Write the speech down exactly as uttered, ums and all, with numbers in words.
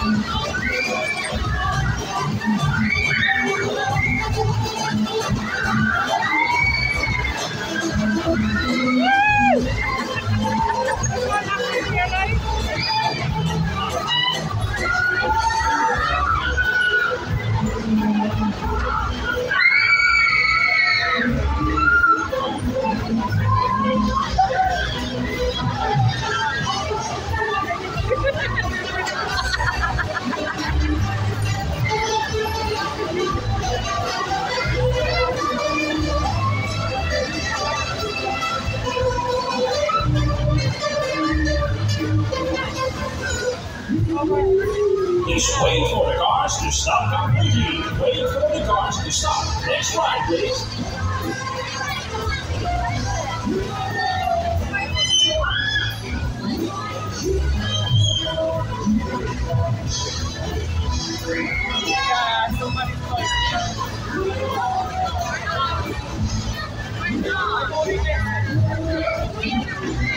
Just wait for the cars to stop completely. Wait for the cars to stop. Next ride, please. Yeah, somebody's like,